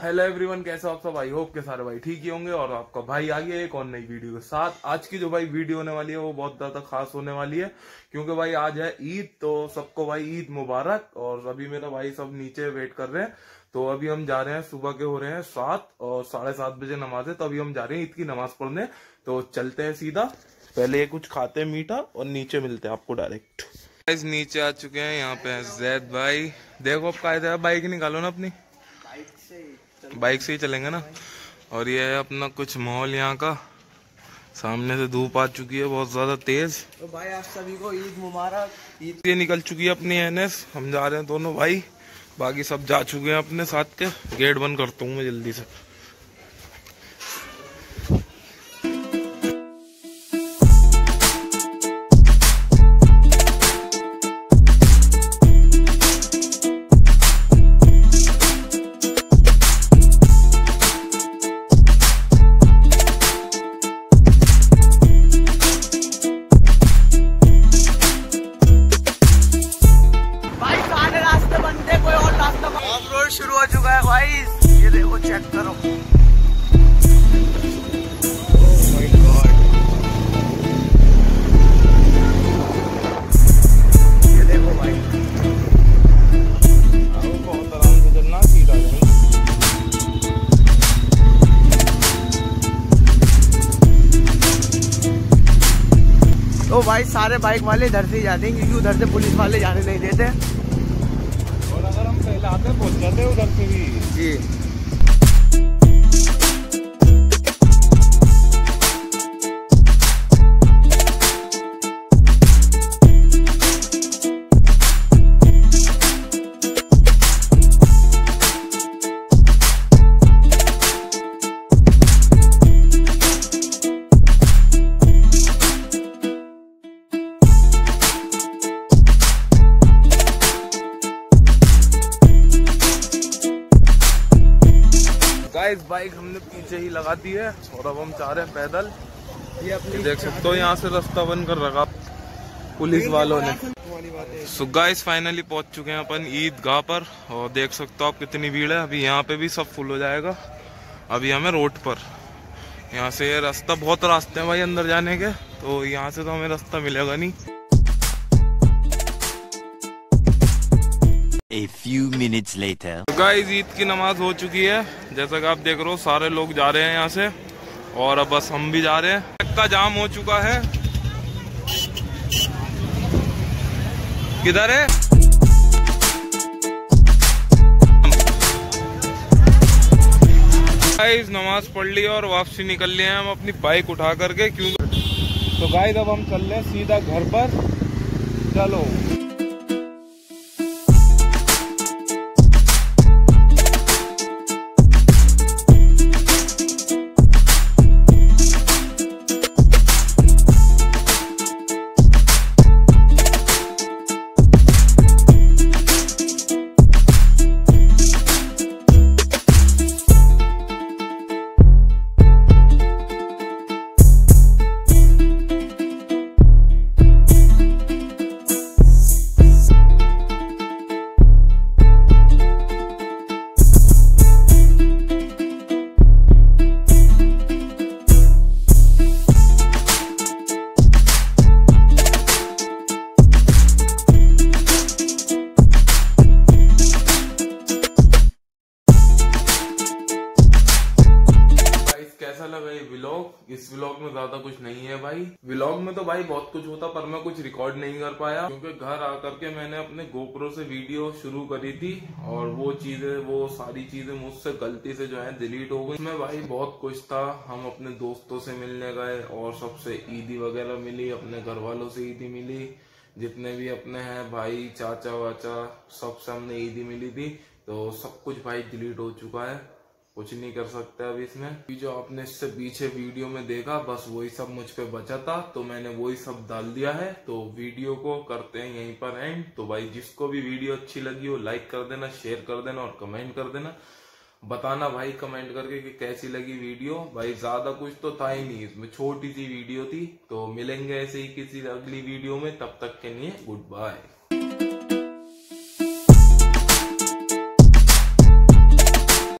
Hello everyone, कैसे हो आप सब। आई होप के सारे भाई ठीक ही होंगे और आपका भाई आ गया एक और नई वीडियो के साथ। आज की जो भाई वीडियो होने वाली है वो बहुत ज्यादा खास होने वाली है, क्योंकि भाई आज है ईद। तो सबको भाई ईद मुबारक। और अभी मेरा भाई सब नीचे वेट कर रहे हैं। तो अभी हम जा रहे हैं, सुबह के हो रहे हैं 7 और 7:30 बजे नमाज है। तो अभी हम जा रहे हैं ईद की नमाज पढ़ने। तो चलते हैं सीधा, पहले ये कुछ खाते हैं मीठा और नीचे मिलते हैं आपको डायरेक्ट। नीचे आ चुके हैं, यहाँ पे है जैद भाई। देखो अब कायदा बाइक निकालो ना अपनी, बाइक से ही चलेंगे ना। और ये है अपना कुछ माहौल यहाँ का। सामने से धूप आ चुकी है बहुत ज्यादा तेज। तो भाई आप सभी को ईद मुबारक। ईद ये निकल चुकी है अपनी एनएस। हम जा रहे हैं दोनों भाई, बाकी सब जा चुके हैं अपने साथ के। गेट बंद करता हूँ मैं जल्दी से। शुरू हो चुका है भाई, ये देखो चेक करो। माय गॉड, ये देखो भाई। बहुत आराम से चलना, सीधा जाना। तो भाई सारे बाइक वाले इधर से ही जाते हैं, क्योंकि उधर से पुलिस वाले जाने नहीं देते। अगर हम पहले आते पहुंच जाते उधर से भी जी। गाइस बाइक हमने पीछे ही लगा दी है और अब हम जा रहे हैं पैदल। ये अपनी देख सकते हो यहाँ से रास्ता बंद कर रखा पुलिस वालों ने। सो गाइस फाइनली पहुंच चुके हैं अपन ईदगाह पर। और देख सकते हो आप कितनी भीड़ है। अभी यहाँ पे भी सब फुल हो जाएगा। अभी हमें रोड पर, यहाँ से रास्ता, बहुत रास्ते हैं भाई अंदर जाने के। तो यहाँ से तो हमें रास्ता मिलेगा नहीं। A few minutes later. तो गाइस ईद की नमाज हो चुकी है, जैसा कि आप देख रहे हो। सारे लोग जा रहे हैं यहाँ से और अब बस हम भी जा रहे हैं। ट्रक का जाम हो चुका है। किधर है? गाइस नमाज पढ़ ली और वापसी निकल लिए हैं हम अपनी बाइक उठा करके। क्यों? तो गाइस अब हम चल रहे हैं सीधा घर पर। चलो। कैसा लगा ये व्लॉग? इस व्लॉग में ज्यादा कुछ नहीं है भाई। व्लॉग में तो भाई बहुत कुछ होता, पर मैं कुछ रिकॉर्ड नहीं कर पाया, क्योंकि घर आकर के मैंने अपने गोप्रो से वीडियो शुरू करी थी और वो सारी चीजें मुझसे गलती से जो है डिलीट हो गई। इसमें भाई बहुत कुछ था। हम अपने दोस्तों से मिलने गए और सबसे ईदी वगैरह मिली, अपने घर वालों से ईदी मिली, जितने भी अपने हैं भाई चाचा वाचा सबसे हमने ईदी मिली थी। तो सब कुछ भाई डिलीट हो चुका है, कुछ नहीं कर सकते अब इसमें। जो आपने इससे पीछे वीडियो में देखा बस वही सब मुझ पे बचा था, तो मैंने वही सब डाल दिया है। तो वीडियो को करते हैं यहीं पर एंड। तो भाई जिसको भी वीडियो अच्छी लगी हो लाइक कर देना, शेयर कर देना और कमेंट कर देना। बताना भाई कमेंट करके कि कैसी लगी वीडियो। भाई ज्यादा कुछ तो था ही नहीं इसमें, छोटी सी वीडियो थी। तो मिलेंगे ऐसे ही किसी अगली वीडियो में, तब तक के लिए गुड बाय।